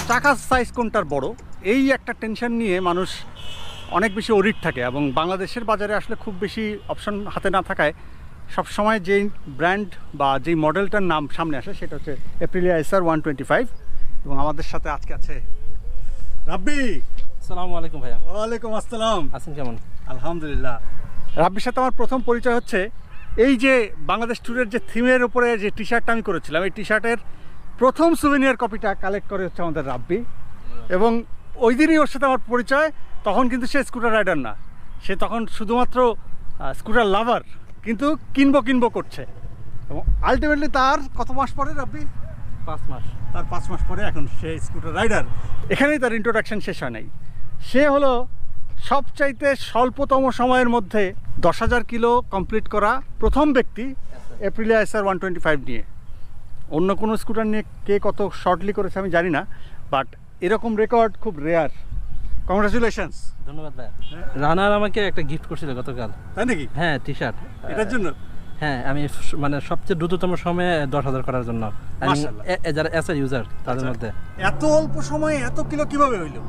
চাকার সাইজ কোনটার বড়, এই একটা টেনশন নিয়ে মানুষ অনেক বেশি অরিড থাকে। এবং বাংলাদেশের বাজারে আসলে খুব বেশি অপশন হাতে না থাকায় সবসময় যেই ব্র্যান্ড বা যেই মডেলটার নাম সামনে আসে সেটা হচ্ছে এপ্রিলিয়া SR 125। এবং আমাদের সাথে আজকে আছে রাব্বি। আসসালামু আলাইকুম ভাইয়া। ওয়ালাইকুম আসসালাম। আছেন কেমন? আলহামদুলিল্লাহ। রাব্বির সাথে আমার প্রথম পরিচয় হচ্ছে এই যে বাংলাদেশ ট্যুরের যে থিমের উপরে যে টি শার্টটা আমি করেছিলাম, এই টি শার্টের প্রথম সুভেনিয়ার কপিটা কালেক্ট করে হচ্ছে আমাদের রাব্বি। এবং ওই দিনই ওর সাথে আমার পরিচয়। তখন কিন্তু সে স্কুটার রাইডার না, সে তখন শুধুমাত্র স্কুটার লাভার, কিন্তু কিনবো করছে। এবং আলটিমেটলি তার কত মাস পরে রাব্বি? 5 মাস। তার 5 মাস পরে এখন সে স্কুটার রাইডার। এখানেই তার ইন্ট্রোডাকশন শেষ হয় নাই। সে হলো সবচাইতে স্বল্পতম সময়ের মধ্যে 10,000 কিলো কমপ্লিট করা প্রথম ব্যক্তি এপ্রিলিয়া SR 125 নিয়ে। অন্য কোনো স্কুটার নিয়ে কে কত শর্টলি করেছে আমি জানি না, বাট এরকম রেকর্ড খুব রেয়ার। কংগ্রাচুলেশনস। ধন্যবাদ ভাইয়া। রানার আমাকে একটা গিফট করছিল গতকাল। তাই নাকি? হ্যাঁ, টি শার্ট। এটার জন্য? হ্যাঁ, আমি মানে সবচেয়ে দ্রুততম সময়ে 10,000 করার জন্য। আমি যারা SR ইউজার তাদের মধ্যে। এত অল্প সময়ে এত কিলো কিভাবে হইল?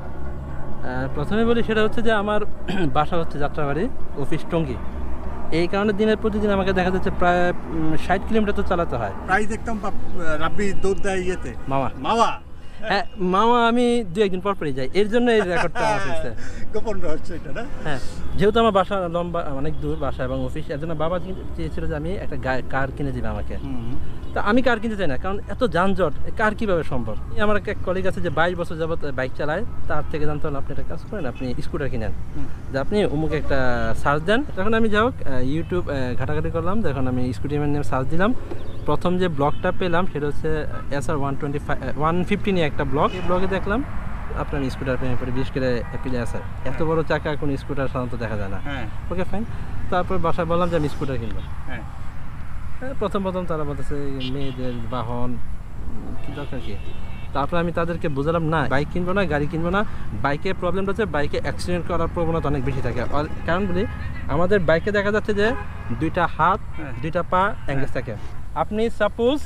প্রথমে বলি সেটা হচ্ছে যে আমার বাসা হচ্ছে যাত্রাবাড়ি, অফিস টঙ্গী। এই কারণে দিনের প্রতিদিন আমাকে দেখা যাচ্ছে প্রায় 60 কিলোমিটার তো চালাতে হয়। প্রায় দেখতাম রাব্বি দৌড় দেয় ইয়েতে মামা। হ্যাঁ, মামা আমি 2-1 দিন পরই যাই, এর জন্য এই রেকর্ডটা আছে। গোপন রহস্য এটা না? হ্যাঁ, যেহেতু আমার বাসা লম্বা, অনেক দূর বাসা এবং অফিস, এর জন্য বাবা চেয়েছিল যে আমি একটা কার কিনে দিবে আমাকে। তা আমি কার কিনতে চাই না, কারণ এত যানজট, কার কিভাবে সম্ভব? আমার এক কলিগ আছে যে 22 বছর যাবত বাইক চালায়, তার থেকে জানতে হলো আপনি একটা কাজ করেন, আপনি স্কুটার কিনেন, যে আপনি অমুক একটা সার্চ দেন। তখন আমি যাই হোক ইউটিউব ঘাটাঘাটি করলাম, যখন আমি ScooterMan নিয়ে সার্চ দিলাম, প্রথম যে ব্লগটা পেলাম সেটা হচ্ছে SR 150 নিয়ে একটা ব্লগ। এই ব্লগে দেখলাম আপনার স্কুটার প্রেমে পড়ে, বিশেষ করে এপ্রিলিয়া SR। এত বড় চাকা কোনো স্কুটার সাধারণত দেখা যায় না। Okay fine. তারপর বাসায় বললাম যে আমি স্কুটার কিনবো। প্রথম তারা বলতেছে মেয়েদের বাহন কি দরকার কি। তারপর আমি তাদেরকে বোঝালাম না, বাইক কিনবো না, গাড়ি কিনবো না। বাইকের প্রবলেমটা হচ্ছে বাইকে অ্যাক্সিডেন্ট করার প্রবণতা অনেক বেশি থাকে। কারণ বলি, আমাদের বাইকে দেখা যাচ্ছে যে 2টা হাত 2টা পা এঙ্গেজ থাকে। আপনি সাপোজ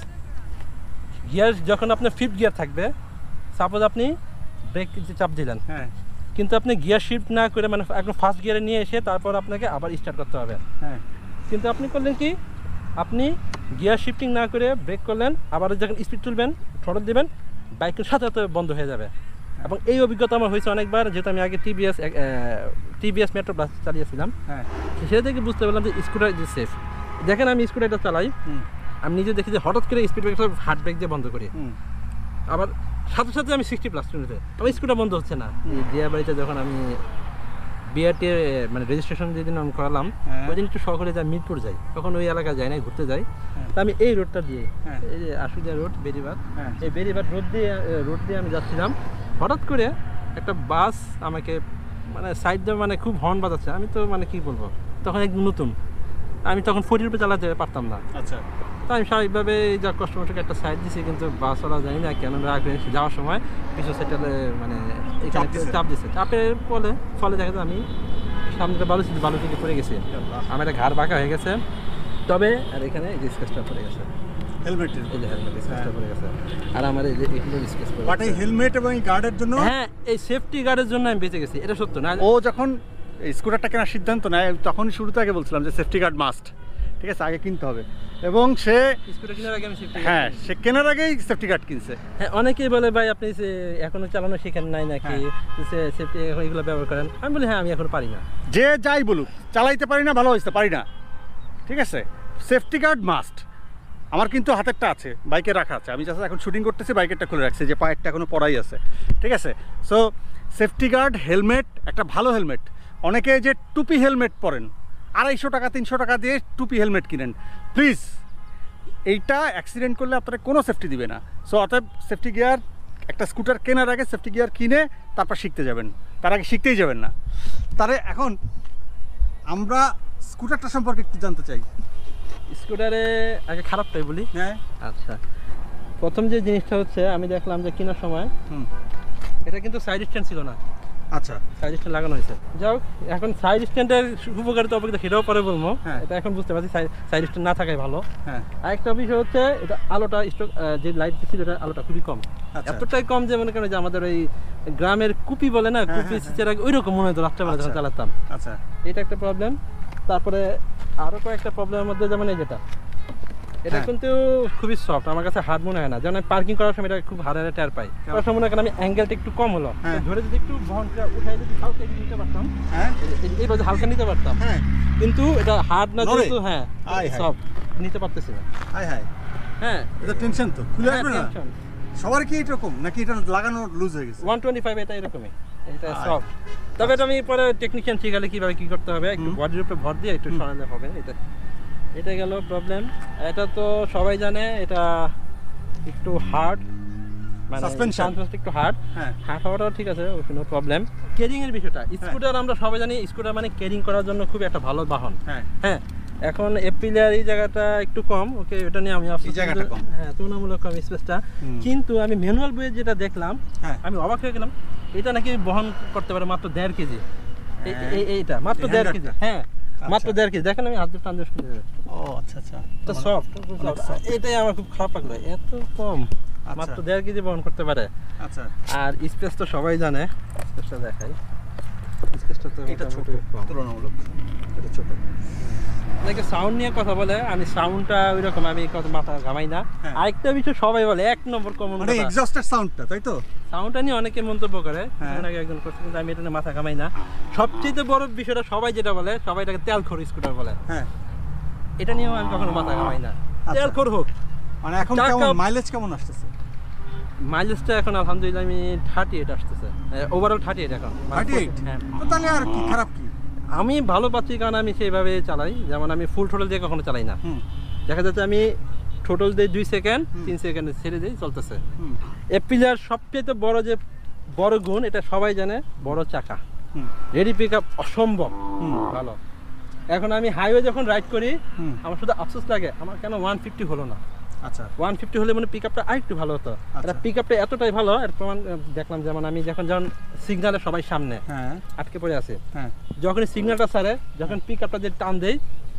গিয়ার যখন আপনার 5th গিয়ার থাকবে, সাপোজ আপনি ব্রেক চাপ দিলেন, কিন্তু আপনি গিয়ার শিফট না করে মানে একদম ফার্স্ট গিয়ারে নিয়ে এসে তারপর আপনাকে আবার স্টার্ট করতে হবে। কিন্তু আপনি করলেন কি, আপনি গিয়ার শিফটিং না করে ব্রেক করলেন, আবার যখন স্পিড তুলবেন, থ্রটল দিবেন, বাইকের সাথে সাথে বন্ধ হয়ে যাবে। এবং এই অভিজ্ঞতা আমার হয়েছে অনেকবার, যেহেতু আমি আগে টিভিএস মেট্রো প্লাস চালিয়েছিলাম। সেটা থেকে বুঝতে পারলাম যে স্কুটার ইজ সেফ। দেখেন আমি স্কুটারটা চালাই, আমি নিজে দেখি যে হঠাৎ করে স্পিড ব্রেক হার্ড ব্রেক দিয়ে বন্ধ করি, আবার সাথে সাথে আমি 60+ কিলোমিটার, আমার স্কুটার বন্ধ হচ্ছে না। বিয়ে বাড়িতে যখন আমি বিআরটি মানে রেজিস্ট্রেশন যেদিন আমি করালাম, ওই দিন একটু শহরে যাই, মিরপুর যাই, তখন ওই এলাকায় যাই না, ঘুরতে যাই। তা আমি এই রোডটা দিয়ে, এই যে আশুলিয়া রোড, বেরিবাদ, এই বেরিবাদ রোড দিয়ে আমি যাচ্ছিলাম। হঠাৎ করে একটা বাস আমাকে মানে সাইড দিয়ে মানে খুব হর্ন বাজাচ্ছে। আমি তো মানে কি বলবো, তখন একদম নতুন, আমি তখন 40 রুপে চালাতে পারতাম না। আচ্ছা, তো আমি স্বাভাবিকভাবে যা কষ্ট একটা সাইড দিছি, কিন্তু বাসওয়ালা জানি না কেন রাখবে, যাওয়ার সময় পিছু সেটালে মানে এখানে চাপ দিচ্ছে। চাপের ফলে দেখা যায় আমি সামনে বালু থেকে পড়ে গেছি, আমার একটা ঘাড় বাঁকা হয়ে গেছে। তবে আর এখানে স্কেচটা পড়ে গেছে, হেলমেটের স্কেচটা পড়ে গেছে, আর আমার এই যে এখানে স্কেচ পড়ে গেছে। এই হেলমেট এবং এই গার্ডের জন্য, হ্যাঁ, এই সেফটি গার্ডের জন্য আমি বেঁচে গেছি, এটা সত্য না। ও যখন এই স্কুটারটা কেনার সিদ্ধান্ত নেয়, তখন শুরুতে আগে বলছিলাম যে সেফটি গার্ড মাস্ট, ঠিক আছে, আগে কিনতে হবে। এবং সে স্কুটার কেনার আগে আমি সে কেনার আগেই সেফটি গার্ড কিনছে। হ্যাঁ, অনেকেই বলে ভাই আপনি এখনো চালানো শেখেন নাই নাকি, সেফটি এগুলো ব্যবহার করেন। আমি বলি হ্যাঁ, আমি এখন পারি না। যে যাই বলুক, চালাইতে পারি না, ভালো হয়েছে, পারি না, ঠিক আছে, সেফটি গার্ড মাস্ট। আমার কিন্তু হাতেরটা আছে, বাইকে রাখা আছে, আমি জাস্ট এখন শুটিং করতেছি, বাইকেরটা খুলে রাখছি, যে পায়েরটা এখনো পড়াই আছে, ঠিক আছে। সো সেফটি গার্ড, হেলমেট, একটা ভালো হেলমেট। অনেকে যে টুপি হেলমেট পরেন, 250 টাকা 300 টাকা দিয়ে টুপি হেলমেট কিনেন, প্লিজ, এইটা অ্যাক্সিডেন্ট করলে আপনারা কোনো সেফটি দিবে না। সো অতএব সেফটি গিয়ার, একটা স্কুটার কেনার আগে সেফটি গিয়ার কিনে তারপর শিখতে যাবেন, তার আগে শিখতেই যাবেন না। তাহলে এখন আমরা স্কুটারটা সম্পর্কে একটু জানতে চাই। স্কুটারে আগে খারাপটাই বলি। হ্যাঁ, আচ্ছা, প্রথম যে জিনিসটা হচ্ছে, আমি দেখলাম যে কেনার সময় এটা কিন্তু সাইড স্ট্যান্ড ছিল না, আচ্ছা, সাইড স্ট্যান্ড লাগানো হয়েছে। যাই হোক, এখন সাইড স্ট্যান্ডের উপকারিতা অপকারিতা সেটাও পরে বলবো। হ্যাঁ। এটা এখন বুঝতে পারছি সাইড স্ট্যান্ড না থাকাই ভালো। হ্যাঁ, আরেকটা বিষয় হচ্ছে এটা আলোটা স্টক, যে লাইট ছিল এটা আলোটা খুবই কম। আচ্ছা। এতটাই কম যে মনে করেন যে আমাদের ওই গ্রামের কুপি বলে না, হ্যাঁ, কুপি সিচের ওই রকম মনে হতো রাত্রেবেলা যখন আচ্ছা। চালাতাম। আচ্ছা, এটা একটা প্রবলেম। তারপরে আরো কয়েকটা প্রবলেমের মধ্যে যেমন এই যেটা, এটা হ্যাঁ। কিন্তু খুবই সফট, আমার কাছে হার্ড মনে হয় না। যেমন আমি পার্কিং করার সময় এটা খুব হার্ড টের পাই। করার সময় মনে করেন আমি অ্যাঙ্গেলটা একটু কম হলো, হ্যাঁ। ধরে যদি একটু বহনটা উঠাই যদি হালকা একটু নিতে পারতাম, হ্যাঁ, এইভাবে হালকা নিতে পারতাম, হ্যাঁ, কিন্তু এটা হার্ড না নড়ে? যেহেতু, হ্যাঁ আয় হায়। সফট নিতে পারতেছি না। হাই হাই, হ্যাঁ, এটা টেনশন তো, খুলে হ্যাঁ, আসবে না? tension। সবার কি এরকম নাকি এটা লাগানো লুজ হয়ে গেছে? 125 এটা এরকমই, এটা আয়। সফট। তবে এটা আমি পরে টেকনিশিয়ান শিখালে কিভাবে কি করতে হবে, একটু বডির উপরে ভর দিয়ে একটু সরালে হবে। এটা গেল প্রবলেম। এটা তো সবাই জানে, এটা একটু হার্ড, মানে Suspension। সাসপেনশন একটু হার্ড। হ্যাঁ, হার্ড হওয়াটাও ঠিক আছে, কোনো প্রবলেম। ক্যারিং এর বিষয়টা, স্কুটার আমরা সবাই জানি স্কুটার মানে ক্যারিং করার জন্য খুব একটা ভালো বাহন। হ্যাঁ, হ্যাঁ, এখন এপ্রিলিয়ার এই জায়গাটা একটু কম, ওকে এটা নিয়ে আমি এই জায়গাটা কম। হ্যাঁ, তুলনামূলক কম স্পেসটা। কিন্তু আমি ম্যানুয়াল বইয়ে যেটা দেখলাম, হ্যাঁ। আমি অবাক হয়ে গেলাম। এটা নাকি বহন করতে পারে মাত্র 1.5 কেজি। এইটা মাত্র এই 1.5 কেজি। হ্যান্ডারটা? হ্যাঁ, মাত্র আচ্ছা। 1.5 কেজি। দেখেন আমি হাত দিয়ে টান দিয়ে শুনে যাবে। ও আচ্ছা আচ্ছা, এটা সফট, এটাই আমার খুব খারাপ লাগলো, এত কম, আচ্ছা। মাত্র 1.5 কেজি বহন করতে পারে। আচ্ছা, আর স্পেস তো সবাই জানে, স্পেসটা দেখাই। স্পেসটা তো এটা ছোট মোটামুটি কম। তুলনামূলক, এটা ছোট। দেখে সাউন্ড নিয়ে কথা বলে, আমি সাউন্ডটা ওইরকম আমি কত মাথা ঘামাই না। হ্যাঁ। আরেকটা বিষয় সবাই বলে, এক নম্বর কমন মানে কথা, এক্সস্টের সাউন্ডটা, তাই তো? সাউন্ডটা নিয়ে অনেকে মন্তব্য করে। হ্যাঁ। এর আগে একজন করছে, কিন্তু আমি এটা নিয়ে মাথা ঘামাই না। সবচেয়ে বড় বিষয়টা সবাই যেটা বলে, সবাই এটাকে তেলখোর স্কুটার বলে। হ্যাঁ, এটা নিয়েও আমি কখনো মাথা ঘামাই না। আচ্ছা। তেলখোর হোক, মানে এখন চাকা- কেমন মাইলেজ কেমন আসতেছে? মাইলেজটা এখন আলহামদুলিল্লাহ আমি 38 আসতেছে, ওভারঅল 38 এখন। 38? হ্যাঁ, তো তাহলে আর কি খারাপ কি? আমি ভালো পাচ্ছি কারণ আমি সেইভাবে চালাই। যেমন আমি ফুল টোটাল দিয়ে কখনো চালাই না। হুম, দেখা যাচ্ছে আমি টোটাল দিয়ে 2 সেকেন্ড 3 সেকেন্ডে ছেড়ে দিই, চলতেছে। হুম, এপ্রিলিয়ার সবচেয়ে বড় গুণ, এটা সবাই জানে, বড় চাকা। হুম, রেডি পিক আপ অসম্ভব হুম, ভালো। এখন আমি হাইওয়ে যখন রাইড করি, হুম, আমার শুধু আফসোস লাগে আমার কেন 150 হলো না। আচ্ছা, 150 হলে মানে পিক আপটা আরেকটু ভালো হতো। এটা পিক আপটা এতটাই ভালো, এর প্রমাণ দেখলাম। যেমন আমি যখন সিগনালে সবাই সামনে হ্যাঁ, আটকে পড়ে আছে, হ্যাঁ, যখন সিগন্যালটা ছাড়ে, যখন পিক আপটা যে টান দেই,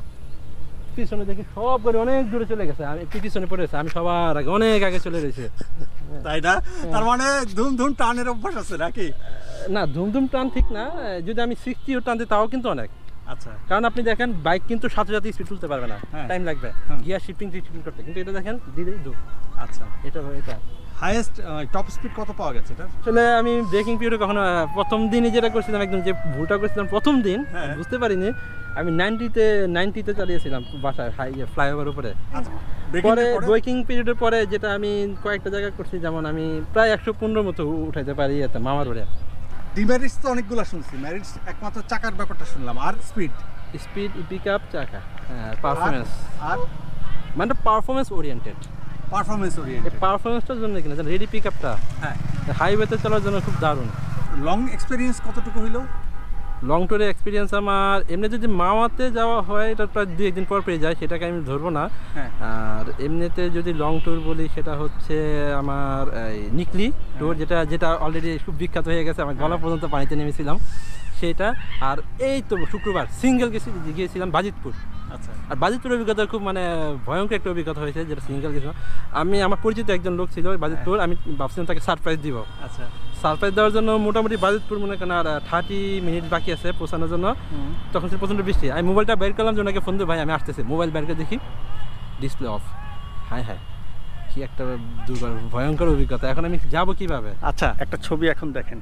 পিছনে দেখি সব গাড়ি অনেক দূরে চলে গেছে, আমি পিছনে পড়ে আছে, আমি সবার আগে অনেক আগে চলে রয়েছে। তাই না? তার মানে ধুম ধুম টানের অভ্যাস আছে নাকি? না, ধুমধুম টান ঠিক না, যদি আমি 60 টান দিই তাও কিন্তু অনেক। আচ্ছা, কারণ আপনি দেখেন বাইক কিন্তু সাথে সাথে স্পিড তুলতে পারবে না, হ্যাঁ। টাইম লাগবে হুম। গিয়ার শিফটিং করতে। কিন্তু এটা দেখেন দিলেই দূর। আচ্ছা। এটা হাইয়েস্ট টপ স্পিড কত পাওয়া গেছে এটা? আসলে আমি ব্রেকিং পিরিয়ডে কখনো প্রথম দিনই যেটা করছিলাম, একদম যে ভুলটা করছিলাম প্রথম দিন, হ্যাঁ। বুঝতে পারিনি। আমি 90-তে চালিয়েছিলাম বাসায় ফ্লাইওভার উপরে। আচ্ছা, পরে ব্রেকিং পিরিয়ডের পরে যেটা আমি কয়েকটা জায়গায় করছি, যেমন আমি প্রায় 115 মতো উঠাইতে পারি এতে মামার রোডে। ডিমেরিটস তো অনেকগুলো শুনছি, মেরিটস একমাত্র চাকার ব্যাপারটা শুনলাম, আর স্পিড পিক আপ, চাকা, পারফরমেন্স, আর মানে পারফরমেন্স ওরিয়েন্টেড। পারফরমেন্স এই ওরিয়েন্টেড। পারফরমেন্সটার জন্য কিনা রেডি পিক আপটা হ্যাঁ, হাইওয়েতে চলার জন্য খুব দারুণ। লং এক্সপেরিয়েন্স কতটুকু হইলো? লং ট্যুরের এক্সপিরিয়েন্স আমার এমনি যদি মাওয়াতে যাওয়া হয়, এটা প্রায় 2-1 দিন পর পেয়ে যায়, সেটাকে আমি ধরবো না। হ্যাঁ, আর এমনিতে যদি লং ট্যুর বলি, সেটা হচ্ছে আমার এই নিকলি ট্যুর, যেটা অলরেডি খুব বিখ্যাত হয়ে গেছে, আমার গলা পর্যন্ত পানিতে নেমেছিলাম সেটা। আর এই তো শুক্রবার সিঙ্গেল গিয়েছিলাম বাজিতপুর। আচ্ছা, আর বাজিতপুরের অভিজ্ঞতা খুব মানে ভয়ঙ্কর একটা অভিজ্ঞতা হয়েছে, যেটা সিঙ্গেল গেছিলাম। আমার পরিচিত একজন লোক ছিল বাজিতপুর, আমি ভাবছিলাম তাকে সারপ্রাইজ দিব। আচ্ছা, সারপ্রাইজ দেওয়ার জন্য মোটামুটি বাজিতপুর মনে করেন আর 30 মিনিট বাকি আছে পৌঁছানোর জন্য। তখন সে প্রচণ্ড বৃষ্টি, আমি মোবাইলটা বের করলাম যে ওনাকে ফোন দিই, ভাই আমি আসতেছি। মোবাইল বের করে দেখি ডিসপ্লে অফ। হায় হায়, কি একটা ভয়ঙ্কর অভিজ্ঞতা। এখন আমি যাব কিভাবে? আচ্ছা, একটা ছবি এখন দেখেন।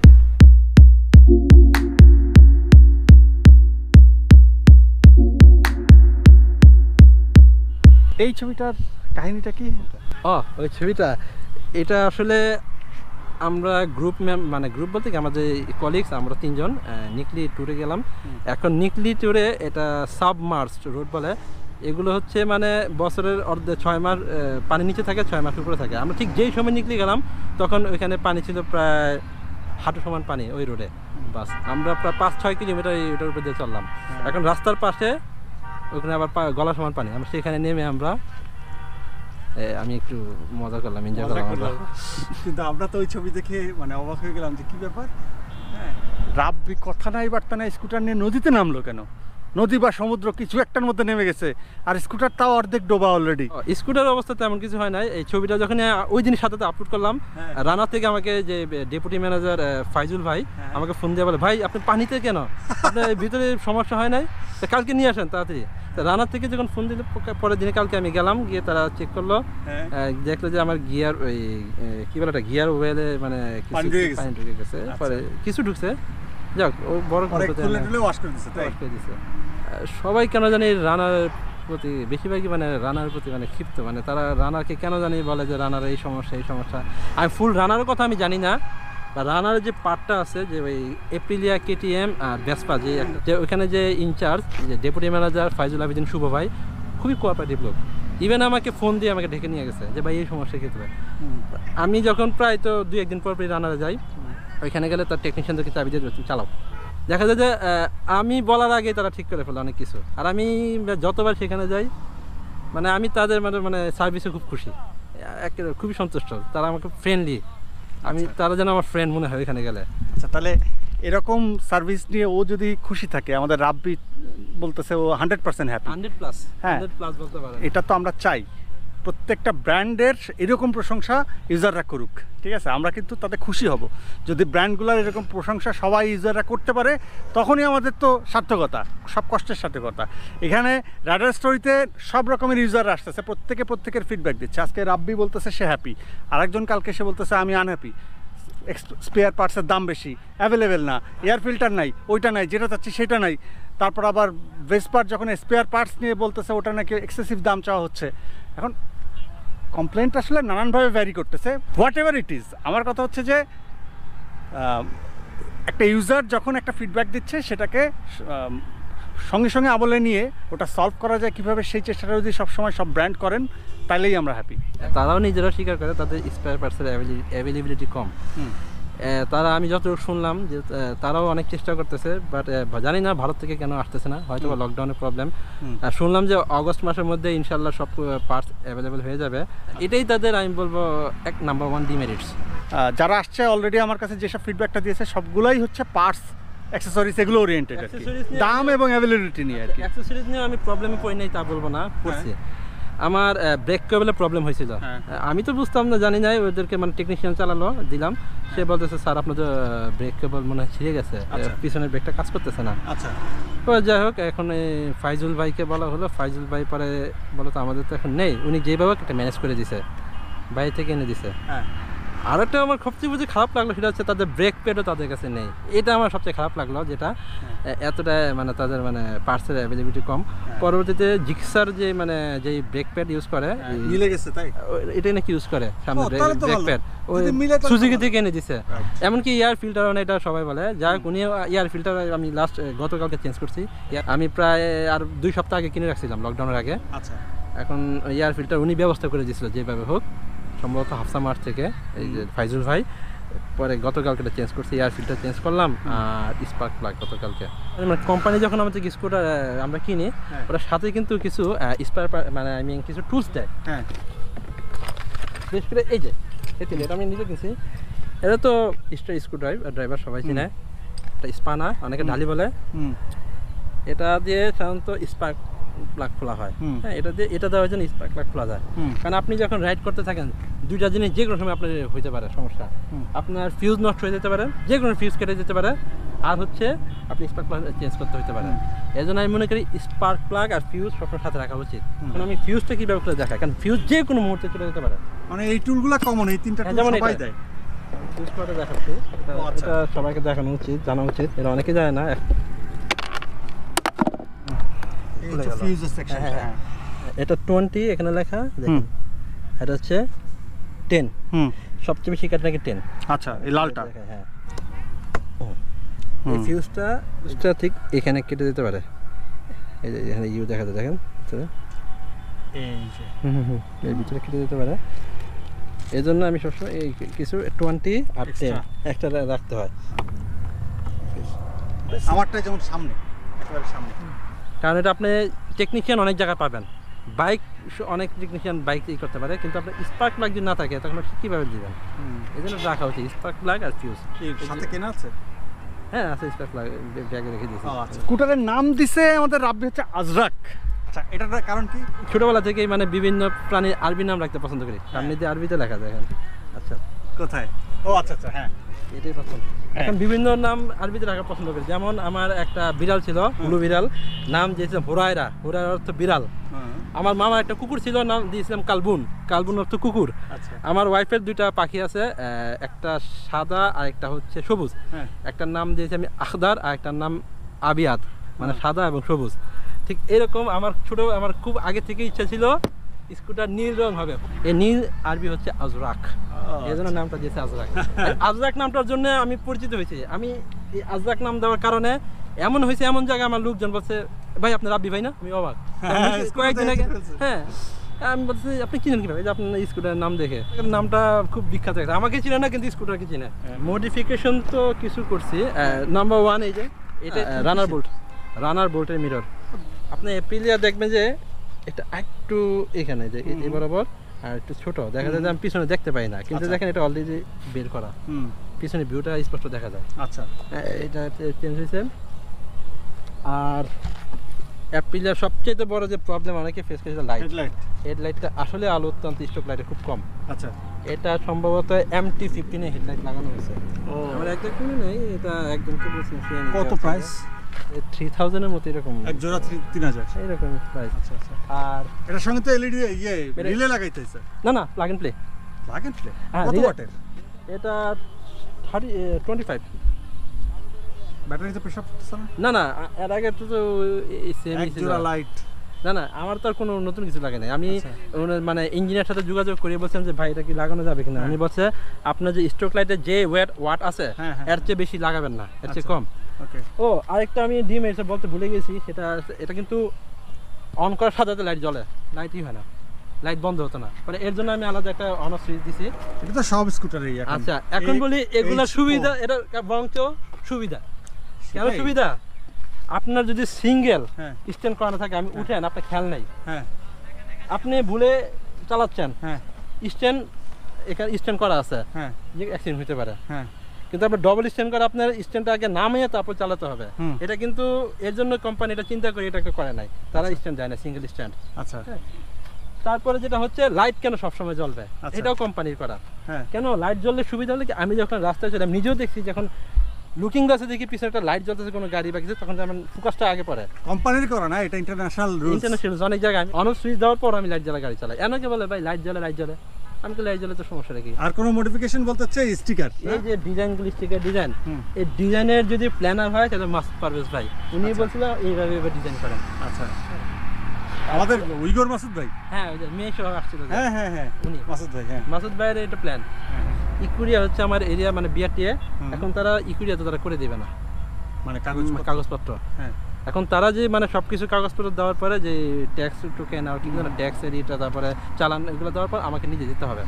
এই ছবিটার কাহিনীটা কি? ওই ছবিটা, এটা আসলে আমরা গ্রুপ মানে গ্রুপ বলতে কি আমাদের কলিগস, আমরা 3 জন নিকলি ট্যুরে গেলাম। এখন নিকলি ট্যুরে এটা সাবমার্সড রোড বলে, এগুলো হচ্ছে মানে বছরের 6 মাস পানি নিচে থাকে, 6 মাস উপরে থাকে। আমরা ঠিক যেই সময় নিকলি গেলাম, তখন ওইখানে পানি ছিল প্রায় হাঁটু সমান পানি ওই রোডে। বাস আমরা প্রায় 5-6 কিলোমিটার ওইটার উপর দিয়ে চললাম। এখন রাস্তার পাশে ওখানে আবার গলা সমান পানি। আমরা সেখানে নেমে আমি একটু মজা করলাম, এনজয় করলাম। কিন্তু আমরা তো ওই ছবি দেখে মানে অবাক হয়ে গেলাম যে কি ব্যাপার। হ্যাঁ, রাব্বি কথা নাই বার্তা নাই স্কুটার নিয়ে নদীতে নামলো কেন? নদী বা সমুদ্র কিছু একটার মধ্যে নেমে গেছে, আর স্কুটার তাও অর্ধেক ডোবা অলরেডি। স্কুটার অবস্থা তেমন কিছু হয় নাই। এই ছবিটা যখন ওই দিন সাথে আপলোড করলাম, রানা থেকে আমাকে যে ডেপুটি ম্যানেজার ফাইজুল ভাই আমাকে ফোন দিয়ে বলে, ভাই আপনি পানিতে কেন, আপনার ভিতরে সমস্যা হয় নাই, কালকে নিয়ে আসেন তাড়াতাড়ি। রানার থেকে যখন ফোন দিলে পরের দিনে কালকে আমি গেলাম, গিয়ে তারা চেক করলো, দেখলো যে আমার গিয়ার ওই কি বলে এটা গিয়ার ওয়েলে মানে পানি ঢুকে গেছে, পরে কিছু ঢুকছে, যাক ও বড় দিছে। সবাই কেন জানি রানার প্রতি বেশিরভাগই মানে রানার প্রতি মানে ক্ষিপ্ত, মানে তারা রানারকে কেন জানি বলে যে রানার এই সমস্যা এই সমস্যা। আমি ফুল রানারের কথা আমি জানি না, বা রানার যে পার্টটা আছে যে ওই এপ্রিলিয়া কেটিএম আর ভেসপা যে ওইখানে যে ইনচার্জ যে ডেপুটি ম্যানেজার ফাইজুল আবেদিন শুভ ভাই খুবই কোঅপারেটিভ লোক। ইভেন আমাকে ফোন দিয়ে আমাকে ডেকে নিয়ে গেছে যে ভাই এই সমস্যা ক্ষেত্রে। আমি যখন প্রায় তো 2-1 দিন পর রানারে যাই, ওইখানে গেলে তার টেকনিশিয়ানদেরকে চাবি দিয়ে চালাও, দেখা যায় যে আমি বলার আগে তারা ঠিক করে ফেলে অনেক কিছু। আর আমি যতবার সেখানে যাই মানে আমি তাদের মানে সার্ভিসে খুব খুশি, খুবই সন্তুষ্ট, তারা আমাকে ফ্রেন্ডলি, আমি তারা যেন আমার ফ্রেন্ড মনে হয় এখানে গেলে। আচ্ছা, তাহলে এরকম সার্ভিস নিয়ে ও যদি খুশি থাকে, আমাদের রাব্বি বলতেছে ও 100% হ্যাপি, 100+, হ্যাঁ 100+ বলতে পারে। এটা তো আমরা চাই প্রত্যেকটা ব্র্যান্ডের এরকম প্রশংসা ইউজাররা করুক, ঠিক আছে? আমরা কিন্তু তাতে খুশি হব যদি ব্র্যান্ডগুলোর এরকম প্রশংসা সবাই ইউজাররা করতে পারে, তখনই আমাদের তো সার্থকতা, সব কষ্টের সার্থকতা। এখানে রাইডার স্টোরিতে সব রকমের ইউজাররা আসতেছে, প্রত্যেকের ফিডব্যাক দিচ্ছে। আজকে রাব্বি বলতেছে সে হ্যাপি, আরেকজন কালকে সে বলতেছে আমি আনহ্যাপি, স্পেয়ার পার্টসের দাম বেশি, অ্যাভেলেবেল না, এয়ার ফিল্টার নাই, ওইটা নাই, যেটা চাচ্ছি সেটা নাই। তারপর আবার ভেসপার যখন স্পেয়ার পার্টস নিয়ে বলতেছে ওটা নাকি এক্সেসিভ দাম চাওয়া হচ্ছে। এখন কমপ্লেন্ট আসলে নানানভাবে ভ্যারি করতেছে, হোয়াট এভার ইট ইজ। আমার কথা হচ্ছে যে একটা ইউজার যখন একটা ফিডব্যাক দিচ্ছে সেটাকে সঙ্গে সঙ্গে আমলে নিয়ে ওটা সলভ করা যায় কীভাবে, সেই চেষ্টাটা যদি সবসময় সব ব্র্যান্ড করেন তাইলেই আমরা হ্যাপি। তারাও নিজেরাও স্বীকার করে তাদের স্পেয়ার পার্টসের অ্যাভেলেবিলিটি কম। তারা আমি যতটুকু শুনলাম যে তারাও অনেক চেষ্টা করতেছে, বাট জানি না ভারত থেকে কেন আসতেছে না, হয়তো বা লকডাউনের প্রবলেম। শুনলাম যে অগস্ট মাসের মধ্যে ইনশাল্লাহ সব পার্টস অ্যাভেলেবেল হয়ে যাবে, এটাই তাদের আমি বলবো নাম্বার 1 ডিমেরিটস। যারা আসছে অলরেডি আমার কাছে যেসব ফিডব্যাকটা দিয়েছে সবগুলোই হচ্ছে পার্টস অ্যাক্সেসরিজ এগুলো ওরিয়েন্টেড, দাম এবং অ্যাভেলেবিলিটি নিয়ে আর কি। অ্যাক্সেসরিজ নিয়ে আমি প্রবলেমে পড়ি নাই তা বলবো না, পড়ছি। আমার ব্রেক কেবলের প্রবলেম হয়েছিল, আমি তো বুঝতাম না, জানি নাই, ওদেরকে মানে টেকনিশিয়ান চালালো দিলাম, সে বলতেছে স্যার আপনার তো ব্রেক কেবল মনে হয় ছিঁড়ে গেছে, পিছনের ব্রেকটা কাজ করতেছে না। আচ্ছা, তো যাই হোক এখন ফাইজুল ভাইকে বলা হলো, ফাইজুল ভাই পরে বলো তো আমাদের তো এখন নেই, উনি যেভাবে একটা ম্যানেজ করে দিছে, বাইরে থেকে এনে দিছে। আর একটা আমার সবচেয়ে বুঝে খারাপ লাগলো সেটা হচ্ছে তাদের ব্রেক প্যাডও তাদের কাছে নেই, এটা আমার সবচেয়ে খারাপ লাগলো, যেটা এতটা মানে তাদের মানে পার্টসের অ্যাভেলেবিলিটি কম। পরবর্তীতে জিক্সার যে মানে যেই ব্রেক প্যাড ইউজ করে মিলে গেছে, তাই এটাই নাকি ইউজ করে সামনে ব্রেক প্যাড, ওই সুজুকি থেকে এনে দিছে। এমনকি এয়ার ফিল্টারও না, এটা সবাই বলে। যাই হোক, উনি এয়ার ফিল্টার আমি লাস্ট গতকালকে চেঞ্জ করছি, আমি প্রায় আর 2 সপ্তাহ আগে কিনে রাখছিলাম লকডাউনের আগে। আচ্ছা, এখন এয়ার ফিল্টার উনি ব্যবস্থা করে দিয়েছিল যেভাবে হোক, সম্ভবত হাফসা মার্চ থেকে এই যে ফাইজুল ভাই, পরে গতকালকে এটা চেঞ্জ করছি, এয়ার ফিল্টার চেঞ্জ করলাম আর স্পার্ক প্লাগ গতকালকে। মানে কোম্পানি যখন আমাদের স্কুটার আমরা কিনি, ওটার সাথে কিন্তু কিছু স্পার মানে আই মিন কিছু টুলস দেয়। বিশেষ করে এই যে এটা আমি নিজে কিনছি, এটা তো স্ক্রু ড্রাইভার সবাই চিনে, এটা স্পানা অনেকে ঢালি বলে, এটা দিয়ে সাধারণত স্পার্ক প্লাগ খোলা হয়। হ্যাঁ, এটা দেওয়ার জন্য স্পার্ক প্লাগ খোলা যায়, কারণ আপনি যখন রাইড করতে থাকেন দুইটা জিনিস যে কোনো সময় আপনার হইতে পারে সমস্যা, আপনার ফিউজ নষ্ট হয়ে যেতে পারে, যে কোনো ফিউজ কেটে যেতে পারে, আর হচ্ছে আপনি স্পার্ক প্লাগ চেঞ্জ করতে হতে পারে। এই জন্য আমি মনে করি স্পার্ক প্লাগ আর ফিউজ সবসময় সাথে রাখা উচিত। কারণ আমি ফিউজটা কীভাবে করে দেখাই, কারণ ফিউজ যে কোনো মুহূর্তে চলে যেতে পারে। মানে এই টুলগুলো কমন, এই তিনটা টুল সবাই দেয়। ফিউজ প্লাগটা দেখাচ্ছি, এটা সবাইকে দেখানো উচিত, জানা উচিত, এটা অনেকে জানে না। এটা 20 এখানে লেখা, দেখুন এটা হচ্ছে 10, সবচেয়ে বেশি কাট নাকি 10। আচ্ছা, এই লালটা, হ্যাঁ, এই ফিউজটা ঠিক এখানে কেটে দিতে পারে, এই যে এখানে ইউ দেখা যায়, দেখেন এই যে এই ভিতরে কেটে দিতে পারে। এই জন্য আমি সবসময় এই কিছু 20 আর 10 একটা রাখতে হয়। আমারটা যেমন সামনে, একেবারে সামনে, কারণ এটা আপনি টেকনিশিয়ান অনেক জায়গায় পাবেন, বাইক অনেক টেকনিশিয়ান বাইক করতে পারে, কিন্তু আপনার স্পার্ক প্লাগ যদি না থাকে তখন কীভাবে দিবেন, এই জন্য রাখা উচিত স্পার্ক প্লাগ আর ফিউজ। সাথে কেনা আছে? হ্যাঁ আছে, স্পেস ব্যাগে রেখে দিয়েছি। স্কুটারের নাম দিছে আমাদের রাব্বি হচ্ছে আজরাক। আচ্ছা, এটার কারণ কি? ছোটবেলা থেকেই মানে বিভিন্ন প্রাণীর আরবি নাম রাখতে পছন্দ করি। সামনে দিয়ে আরবিতে লেখা যায় এখানে। আচ্ছা কোথায়? ও আচ্ছা আচ্ছা, হ্যাঁ এটাই পছন্দ। এখন বিভিন্ন নাম আরবিতে রাখা পছন্দ করি। যেমন আমার একটা বিড়াল ছিল, ব্লু বিড়াল, নাম দিয়েছিলাম হুরায়রা, হুরায়রা অর্থ বিড়াল। আমার মামার একটা কুকুর ছিল, নাম দিয়েছিলাম কালবুন, কালবুন অর্থ কুকুর। আমার ওয়াইফের দুইটা পাখি আছে, একটা সাদা আর একটা হচ্ছে সবুজ। একটার নাম দিয়েছি আমি আখদার আর একটার নাম আবিয়াদ, মানে সাদা এবং সবুজ। ঠিক এরকম আমার খুব আগে থেকে ইচ্ছা ছিল স্কুটার নীল রং হবে। এই নীল আরবি হচ্ছে আজরাক, এই জন্য নামটা দিয়েছে আজরাক। আজরাক নামটার জন্য আমি পরিচিত হয়েছি। আমি এই আজরাক নাম দেওয়ার কারণে এমন হয়েছে, এমন জায়গায় আমার লোকজন বলছে ভাই আপনার রাব্বি ভাই না? আমি অবাক। কয়েকদিন আগে হ্যাঁ আমি বলছি আপনি চিনেন কিভাবে? আপনার স্কুটারের নাম দেখে। নামটা খুব বিখ্যাত একটা, আমাকে চিনে না কিন্তু স্কুটারকে চিনে। মডিফিকেশন তো কিছু করছি। নাম্বার 1 এই যে এটা রানার বোল্টের মিরর। আপনি এপ্রিলিয়া দেখবেন যে এটা একটু এখানে যে এই বরাবর আর একটু ছোট দেখা যায়, আমি পিছনে দেখতে পাই না, কিন্তু দেখেন এটা অলরেডি বের করা, পিছনে ভিউটা স্পষ্ট দেখা যায়। আচ্ছা, এটা চেঞ্জ হয়েছে। আর অ্যাপ্রিলিয়ার সবচেয়ে বড় যে প্রবলেম অনেকে ফেস করেছে হেডলাইটটা আসলে আলো অত্যন্ত স্টক লাইটে খুব কম। আচ্ছা, এটা সম্ভবত MT-15 এ হেডলাইট লাগানো হয়েছে। আমার একদম কোনো নেই, এটা একজনকে বলছি। কত প্রাইস? 3000 এর মতো এরকম, এক জোড়া 3000 এরকম প্রাইস। আচ্ছা আচ্ছা। আর এটার সঙ্গে তো এলইডি রিলে লাগাইতে হইছে? না প্লাগ এন্ড প্লে। কত ওয়াটের? এটা 25। ব্যাটারিতে প্রেসার পড়ছে না এর আগে তো সেম জোড়া লাইট। না আমার তো আর কোনো নতুন কিছু লাগে না। আমি মানে ইঞ্জিনিয়ার সাথে যোগাযোগ করে বলছিলাম যে ভাই এটা কি লাগানো যাবে কিনা। উনি বলছে আপনার যে স্ট্রোক লাইটের যে ওয়াট আছে এর চেয়ে বেশি লাগাবেন না, এর চেয়ে কম। ও আরেকটা আমি ডিম এসে বলতে ভুলে গেছি, এটা কিন্তু অন করার সাথে সাথে লাইট জ্বলে, লাইটই হয় না, লাইট বন্ধ হতো না। মানে এর জন্য আমি আলাদা একটা অন অফ সুইচ দিছি। এটা তো সব স্কুটারেই এখন। আচ্ছা, এখন বলি এগুলা সুবিধা, এটা বরঞ্চ সুবিধা। কেন সুবিধা? আপনার যদি সিঙ্গেল স্ট্যান্ড করানো থাকে, আমি উঠেন আপনার খেয়াল নাই, আপনি ভুলে চালাচ্ছেন, স্ট্যান্ড এখানে স্ট্যান্ড করা আছে, যে অ্যাক্সিডেন্ট হতে পারে। কিন্তু আপনার ডবল স্ট্যান্ড করে আপনার স্ট্যান্ডটা আগে নামিয়ে তারপর চালাতে হবে। এটা কিন্তু এর জন্য কোম্পানি এটা চিন্তা করে এটাকে করে নাই, তারা স্ট্যান্ড দেয় না, সিঙ্গেল স্ট্যান্ড। আচ্ছা, তারপরে যেটা হচ্ছে লাইট কেন সবসময় জ্বলবে, এটাও কোম্পানির করা। কেন লাইট জ্বললে সুবিধা হলে কি, আমি যখন রাস্তায় চলে আমি নিজেও দেখছি, যখন লুকিং গ্লাসে দেখি পিছনে একটা লাইট জ্বলতেছে কোনো গাড়ি বা কিছু, তখন আমার ফোকাসটা আগে পড়ে। কোম্পানির করা না, এটা ইন্টারন্যাশনাল অনেক জায়গায় আমি অন অফ সুইচ দেওয়ার পর আমি লাইট জ্বালা গাড়ি চালাই। এনাকে বলে ভাই লাইট জ্বলে। আমি তো লাইট জ্বলে তো সমস্যা নাকি? আর কোনো মডিফিকেশন বলতে হচ্ছে স্টিকার, এই যে ডিজাইনগুলো, স্টিকার ডিজাইন, এই ডিজাইনের যদি প্ল্যানার হয় তাহলে মাসুদ পারভেজ ভাই, উনি বলছিল এইভাবে ডিজাইন করেন। আচ্ছা, আমাদের উইগর মাসুদ ভাই, হ্যাঁ ওই যে মেয়ে সহ আসছিল, হ্যাঁ উনি মাসুদ ভাই। মাসুদ ভাইয়ের এটা প্ল্যান। ইকুরিয়া হচ্ছে আমার এরিয়া, মানে বিআরটিএ, এখন তারা ইকুরিয়া তো তারা করে দেবে না, মানে কাগজপত্র। এখন তারা যে মানে সবকিছু কাগজপত্র দেওয়ার পরে যে ট্যাক্স টোকেন আর কিছু ট্যাক্সের এটা, তারপরে চালান, এগুলো দেওয়ার পর আমাকে নিজে দিতে হবে।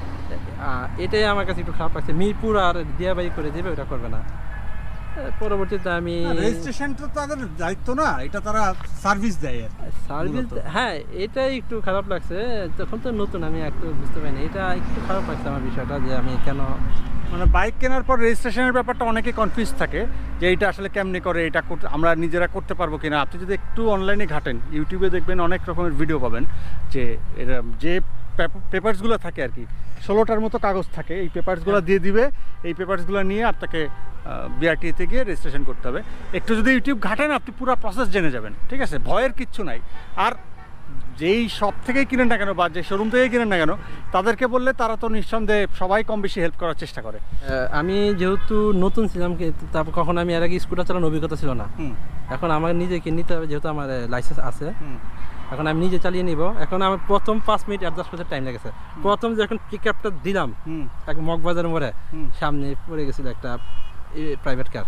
এটাই আমার কাছে একটু খারাপ লাগছে। মিরপুর আর দিয়াবাই করে দেবে, ওটা করবে না। পরবর্তীতে আমি রেজিস্ট্রেশনটা তো তাদের দায়িত্ব না, এটা তারা সার্ভিস দেয়। সার্ভিস, হ্যাঁ এটাই একটু খারাপ লাগছে। তখন তো নতুন, আমি একটু বুঝতে পারিনি, এটা একটু খারাপ লাগছে আমার বিষয়টা, যে আমি কেন মানে বাইক কেনার পর রেজিস্ট্রেশনের ব্যাপারটা অনেকে কনফিউজ থাকে যে এইটা আসলে কেমনে করে, এটা আমরা নিজেরা করতে পারবো কিনা। আপনি যদি একটু অনলাইনে ঘাটেন, ইউটিউবে দেখবেন অনেক রকমের ভিডিও পাবেন, যে এরা যে পেপারসগুলো থাকে আর কি, 16টার মতো কাগজ থাকে, এই পেপারসগুলো দিয়ে দিবে। এই পেপারসগুলো নিয়ে আপনাকে বিআরটিতে গিয়ে রেজিস্ট্রেশন করতে হবে। একটু যদি ইউটিউব ঘাটেন আপনি পুরো প্রসেস জেনে যাবেন, ঠিক আছে? ভয়ের কিচ্ছু নাই। আর যেই শপ থেকেই কিনেন না কেন বা যে শোরুম থেকেই কিনেন না কেন, তাদেরকে বললে তারা তো নিঃসন্দেহে সবাই কম বেশি হেল্প করার চেষ্টা করে। আমি যেহেতু নতুন ছিলাম, তারপর কখন আমি এর আগে স্কুটার চালানোর অভিজ্ঞতা ছিল না, এখন আমার নিজেকে নিতে হবে, যেহেতু আমার লাইসেন্স আছে, এখন আমি নিজে চালিয়ে নিব। এখন আমার প্রথম 5 মিনিট অ্যাডজাস্ট করতে টাইম লেগেছে। প্রথম যখন পিক আপটা দিলাম এক মগবাজার মোড়ে, সামনে পড়ে গেছিল একটা প্রাইভেট কার।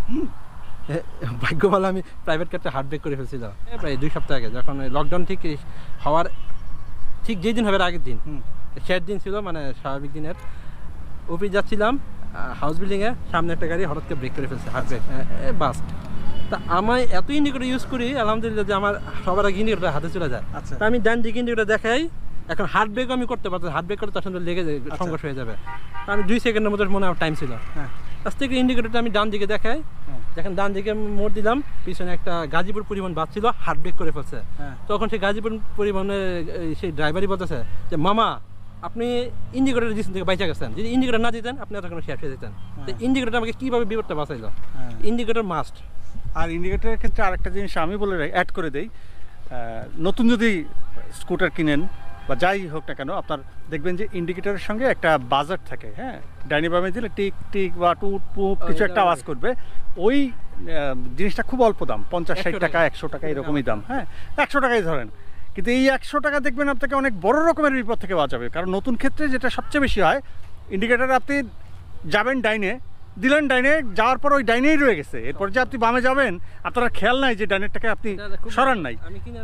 ভাগ্য ভালো আমি প্রাইভেট কারটা হার্ট ব্রেক করে ফেলছিলাম প্রায় 2 সপ্তাহ আগে, যখন লকডাউন ঠিক হওয়ার ঠিক যেই দিন হবে আগের দিন, শেষ দিন ছিল, মানে স্বাভাবিক দিনের। অফিস যাচ্ছিলাম, হাউস বিল্ডিংয়ে, সামনে একটা গাড়ি হঠাৎ করে ব্রেক করে ফেলছে, হার্ট ব্রেক, বাস। তা আমি এত ইন্ডিকেটর ইউজ করি আলহামদুলিল্লাহ যে আমার সবার আগে ইন্ডিকেটর হাতে চলে যায়। তা আমি ডান দিকে ইন্ডিকেটর দেখাই, এখন হার্ট ব্রেকও আমি করতে পারতাম, হার্ট ব্রেক করে তার সঙ্গে লেগে যায়, সংঘর্ষ হয়ে যাবে। আমি 2 সেকেন্ডের মধ্যে মনে আমার টাইম ছিল, আজ থেকে ইন্ডিকেটরটা আমি ডান দিকে দেখাই, যখন ডান দিকে মোড় দিলাম পিছনে একটা গাজীপুর পরিবহন বাস ছিল, হার্ট ব্রেক করে ফেলছে। তখন সেই গাজীপুর পরিবহনের সেই ড্রাইভারই বলতেছে যে মামা আপনি ইন্ডিকেটর ডিসিশন থেকে বাইচা গেছেন, যদি ইন্ডিকেটর না দিতেন আপনি এতক্ষণ শেষ হয়ে যেতেন। তো ইন্ডিকেটর আমাকে কীভাবে বিপদটা বাঁচাইলো, ইন্ডিকেটর মাস্ট। আর ইন্ডিকেটরের ক্ষেত্রে আরেকটা জিনিস আমি বলে অ্যাড করে দেই, নতুন যদি স্কুটার কিনেন বা যাই হোক না কেন, আপনার দেখবেন যে ইন্ডিকেটরের সঙ্গে একটা বাজার থাকে। হ্যাঁ, ডাইনি বামে দিলে টিক টিক বা টুট পুপ কিছু একটা আওয়াজ করবে। ওই জিনিসটা খুব অল্প দাম, 50-60 টাকা 100 টাকা এরকমই দাম। হ্যাঁ, 100 টাকাই ধরেন, কিন্তু এই 100 টাকা দেখবেন আপনাকে অনেক বড় রকমের বিপদ থেকে বাঁচাবে। কারণ নতুন ক্ষেত্রে যেটা সবচেয়ে বেশি হয়, ইন্ডিকেটারে আপনি যাবেন ডাইনে, দিলেন ডাইনে, যাওয়ার পর ওই ডাইনেই রয়ে গেছে, এরপর যে আপনি বামে যাবেন আপনার খেয়াল নাই যে ডাইনেরটাকে আপনি সরান নাই।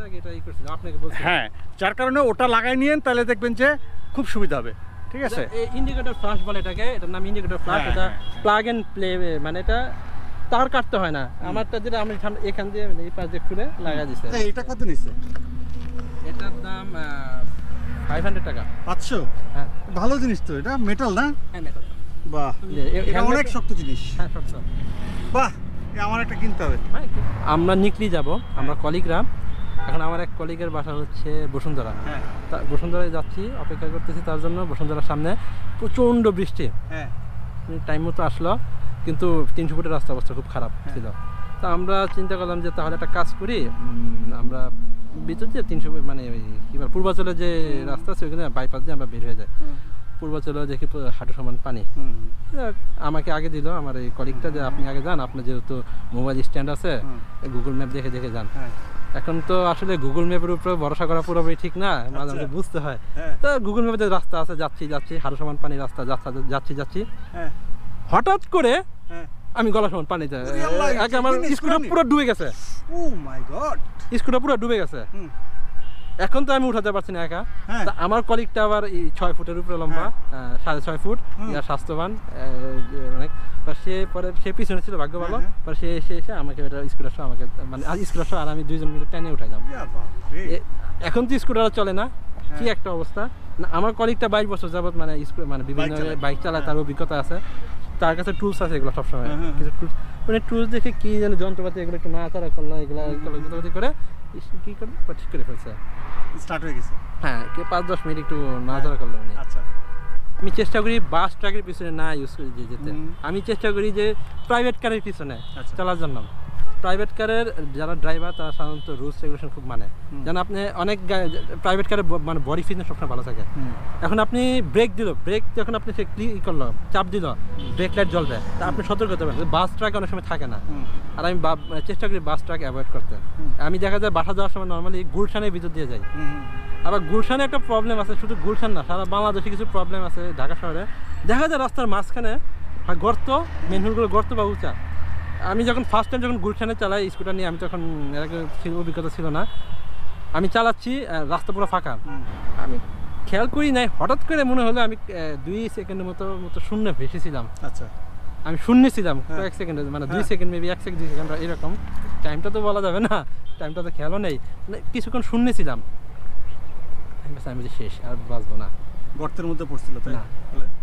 হ্যাঁ, যার কারণে ওটা লাগাই নিয়েন, তাহলে দেখবেন যে খুব সুবিধা হবে। ঠিক আছে, ইন্ডিকেটর ফ্ল্যাশ বলে এটাকে, এটার নাম ইন্ডিকেটর ফ্ল্যাশ। এটা প্লাগ এন্ড প্লে, মানে এটা তার কাটতে হয় না। আমারটা যেটা আমি এখান দিয়ে এই পাশ দিয়ে খুলে লাগা দিছে। এটা কত নিছে? এটার দাম 500 টাকা। 500? হ্যাঁ, ভালো জিনিস তো, এটা মেটাল না? হ্যাঁ, মেটাল। বাহ, এটা অনেক শক্ত জিনিস। হ্যাঁ, শক্ত। বাহ, আমার একটা কিনতে হবে। আমরা নিকলি যাব, আমরা কলিগরা। এখন আমার এক কলিগের বাসা হচ্ছে বসুন্ধরা। হ্যাঁ, বসুন্ধরায় যাচ্ছি, অপেক্ষা করতেছি তার জন্য। বসুন্ধরার সামনে প্রচণ্ড বৃষ্টি। হ্যাঁ, টাইম মতো আসলো, কিন্তু 300 ফুটের রাস্তা অবস্থা খুব খারাপ ছিল। তা আমরা চিন্তা করলাম যে তাহলে একটা কাজ করি, আমরা ভিতর দিয়ে 300 মানে ওই কী বল পূর্বাচলের যে রাস্তা আছে ওইখানে বাইপাস দিয়ে আমরা বের হয়ে যাই। পূর্বাচলে দেখি হাঁটু সমান পানি। আমাকে আগে দিল আমার এই কলিগটা যে আপনি আগে যান, আপনার যেহেতু মোবাইল স্ট্যান্ড আছে, গুগল ম্যাপ দেখে দেখে যান। এখন তো আসলে গুগল ম্যাপের উপরে ভরসা করা পুরোপুরি ঠিক না, মাঝে মাঝে বুঝতে হয়। তো গুগল ম্যাপে রাস্তা আছে, যাচ্ছি হাঁটু সমান পানি রাস্তা, যাচ্ছি হঠাৎ করে আমি গলা সমান পানিতে, আমার স্কুটার পুরো ডুবে গেছে। ও মাই গড, স্কুটার পুরো ডুবে গেছে। এখন তো আমি উঠাতে পারছি না একা। আমার কলিগটা আবার 6 ফুটের উপরে লম্বা, 6.5 ফুট, স্বাস্থ্যবান অনেক। সে পিছনে ছিল, ভাগ্য ভালো। সে এসে আমাকে স্কুটার সহ আমাকে মানে স্কুটার সহ আর আমি দুইজন মিলে টেনে উঠাইলাম। এখন তো স্কুটার চলে না, কি একটা অবস্থা। আমার কলিগটা 22 বছর যাবত মানে বিভিন্ন বাইক চালায়, তার অভিজ্ঞতা আছে, তার কাছে টুলস আছে এগুলো সবসময়। কিছু টুলস মানে টুলস দেখে কি যেন যন্ত্রপাতি এগুলো একটু নাড়াচাড়া করলো, এগুলো যন্ত্রপাতি করে কি করলো ঠিক করে ফেলছে, স্টার্ট হয়ে গেছে। হ্যাঁ, 5-10 মিনিট একটু নাড়াচাড়া করলো উনি। আচ্ছা, আমি চেষ্টা করি বাস ট্রাকের পিছনে না ইউজ করে যেতে। আমি চেষ্টা করি যে প্রাইভেট কারের পিছনে চলার জন্য। প্রাইভেট কারের যারা ড্রাইভার তারা সাধারণত রুলস রেগুলেশন খুব মানে। যেন আপনি অনেক প্রাইভেট কারের মানে বডি ফিটনেস সবসময় ভালো থাকে। এখন আপনি ব্রেক যখন আপনি সে করলো, চাপ দিল, ব্রেক লাইট জ্বলবে, তা আপনি সতর্ক হতে পারেন। বাস ট্রাক অনেক সময় থাকে না, আর আমি চেষ্টা করি বাস ট্রাক অ্যাভয়েড করতে। আমি দেখা যায় বাসা যাওয়ার সময় নর্মালি গুলশানের ভিতর দিয়ে যাই। আবার গুলশানে একটা প্রবলেম আছে, শুধু গুলশান না, সারা বাংলাদেশে কিছু প্রবলেম আছে। ঢাকা শহরে দেখা যায় রাস্তার মাঝখানে গর্ত, মেনহোলগুলো গর্ত বা উঁচা। আমি যখন ফার্স্ট টাইম যখন গুলশানে চালাই স্কুটার নিয়ে, আমি তখন এর আগে অভিজ্ঞতা ছিল না, আমি চালাচ্ছি, রাস্তা পুরো ফাঁকা। আমি খেয়াল করি নাই, হঠাৎ করে মনে হলো আমি 2 সেকেন্ডের মতো শূন্য ভেসেছিলাম। আচ্ছা, আমি শূন্য ছিলাম কয়েক সেকেন্ডে, মানে 2 সেকেন্ড, মেবি 1 সেকেন্ড 2 সেকেন্ড এরকম। টাইমটা তো বলা যাবে না, টাইমটা তো খেয়ালও নেই, কিছুক্ষণ শূন্য ছিলাম। আমি যে শেষ, আর বাঁচবো না। গর্তের মধ্যে পড়ছিল তাই না?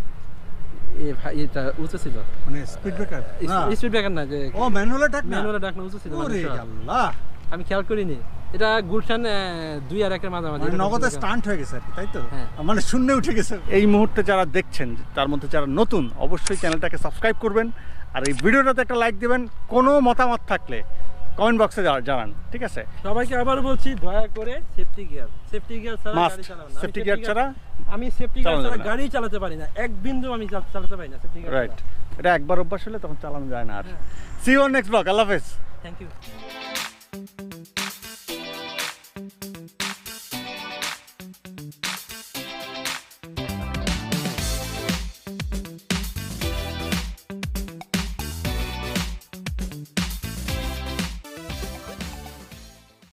এটা উঁচু ছিল, মানে স্পিড ব্রেকার? স্পিড ব্রেকার না, যে ও ম্যানুয়াল ডাকনা উঁচু ছিল। ওরে আল্লাহ, আমি খেয়াল করিনি। এটা গুলশান 2 আর 1 এর মাঝামাঝি, নগদে স্টান্ট হয়ে গেছে তাই তো, মানে শূন্য উঠে গেছে। এই মুহূর্তে যারা দেখছেন, তার মধ্যে যারা নতুন, অবশ্যই চ্যানেলটাকে সাবস্ক্রাইব করবেন, আর এই ভিডিওটাতে একটা লাইক দিবেন। কোনো মতামত থাকলে কমেন্ট বক্সে জানান, ঠিক আছে? সবাইকে আবার বলছি, দয়া করে সেফটি গিয়ার ছাড়া গাড়ি চালাবেন না। সেফটি গিয়ার ছাড়া আমি সেফটি গিয়ার ছাড়া গাড়ি চালাতে পারি না, এক বিন্দু আমি চালাতে পারি না সেফটি গিয়ার। রাইট, এটা একবার অভ্যাস হলে তখন চালানো যায় না আর। See you on next blog. আল্লাহ হাফেজ। Thank you.